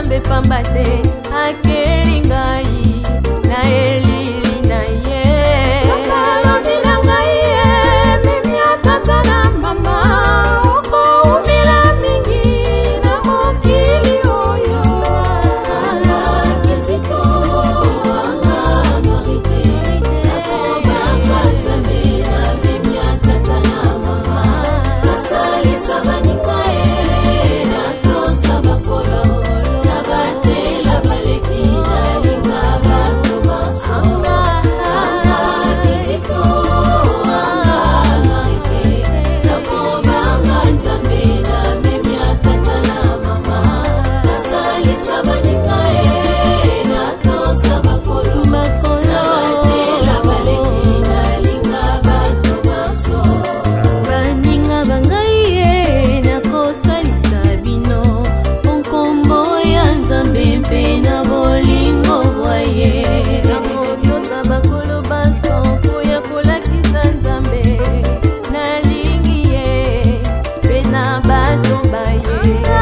Nzambe pamba te akeli ngai na elili na ye. Balobi na ngai ye mimi ya tata na mama okoumela mingi na mokili oyo. Ala Kizito anga marite nakobanga Nzambe na mimi ya tata na mama nasalisa baninga ye natosa bakolo nabatela baleki nalinga bato baso. Anga Kizito anga marite nakobanga Nzambe na mimi ya tata na mama nasalisa baninga ye natosa bakolo nabatela baleki nalinga bato baso. Baninga bangai ye nakosalisa bino onkombo ya Nzambe mpe na bolingo bwaye. Nakoyosa bakolo baso mpo ya kolakisa Nzambe nalingi ye mpe na bato baye.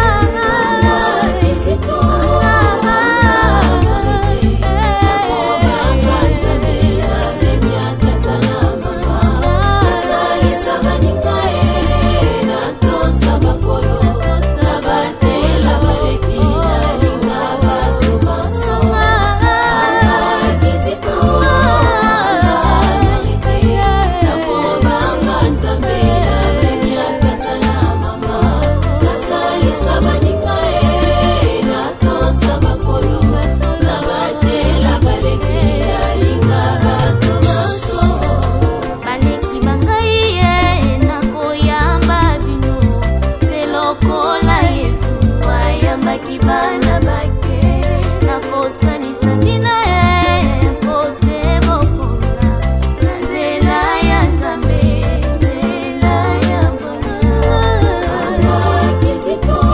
Kizito nakobanga Nzambe na mimi ya tata na mama nasalisa baninga ye natosa bakolo nabatela baleki nalinga bato baso. Kizito nakobanga Nzambe na mimi ya tata na mama nasalisa baninga ye natosa bakolo nabatela baleki nalinga bato baso. Baleki bangai ye nakoyamba bino se lokola Yesu ayambaki bana bake. Nakosanisa bino ye mpo te bokola na nzela ya Nzambe nzela ya Bwana. Kizito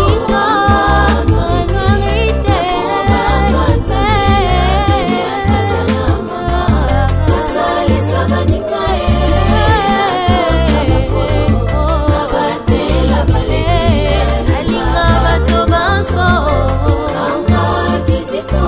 marite nakobanga Nzambe na mimi ya tata na mama nasalisa baninga ye natosa bakolo nabatela baleki nalinga bato baso. Anga Kizito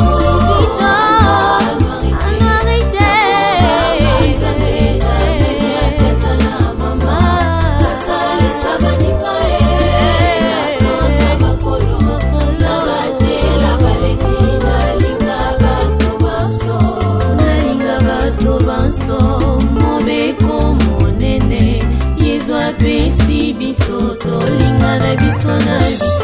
marite Nzambe na mimi ya tata na mama nasalisa baninga ye natosa bakolo nabatela baleki nalinga bato baso. Nalinga bato baso mobeko monene Yesu apesi biso tolinga na biso na biso.